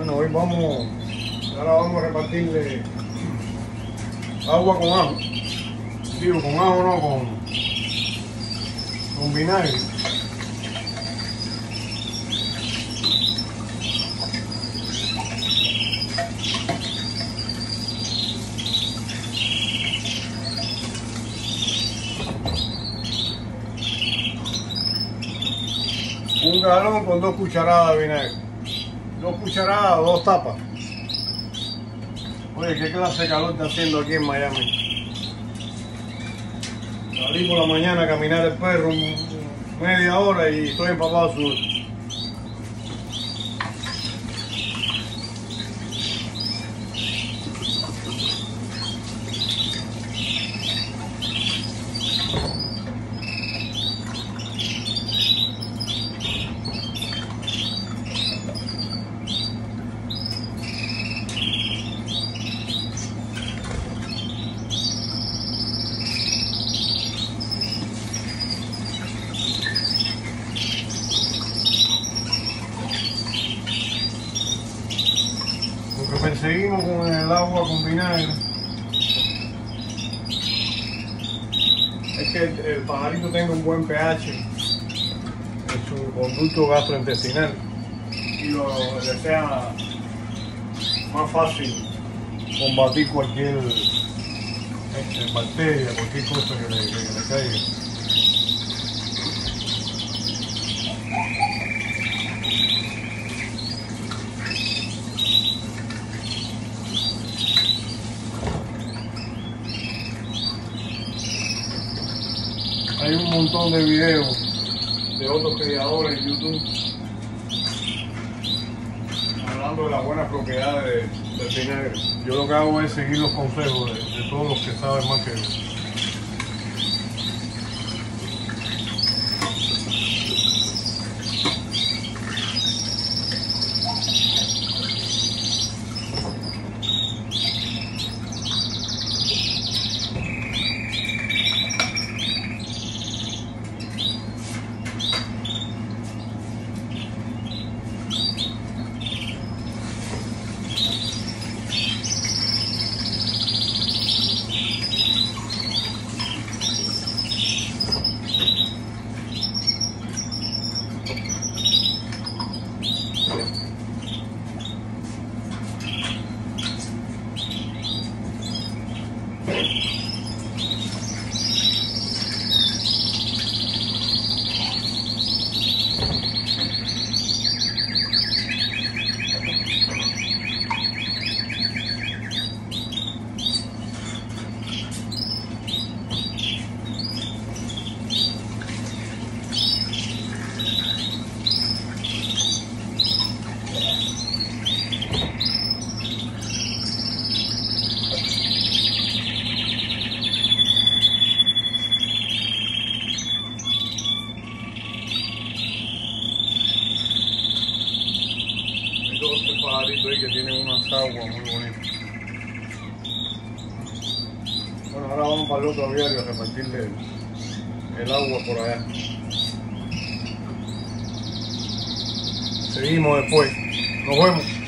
Bueno, hoy ahora vamos a repartirle agua con ajo. Digo, con ajo no, con vinagre. Un galón con 2 cucharadas de vinagre. 2 cucharadas, 2 tapas. Oye, qué clase de calor está haciendo aquí en Miami. Salí por la mañana a caminar el perro media hora y estoy empapado de sudor. Lo que perseguimos con el agua con vinagre es que el pajarito tenga un buen pH en su conducto gastrointestinal y le sea más fácil combatir cualquier bacteria, cualquier cosa que le caiga. Hay un montón de videos de otros criadores en YouTube hablando de las buenas propiedades del vinagre. Yo lo que hago es seguir los consejos de todos los que saben más que yo. Este pajarito ahí que tiene unas aguas muy bonitas. Bueno, ahora vamos para el otro aviario a repartirle el agua por allá. Seguimos después. Nos vemos.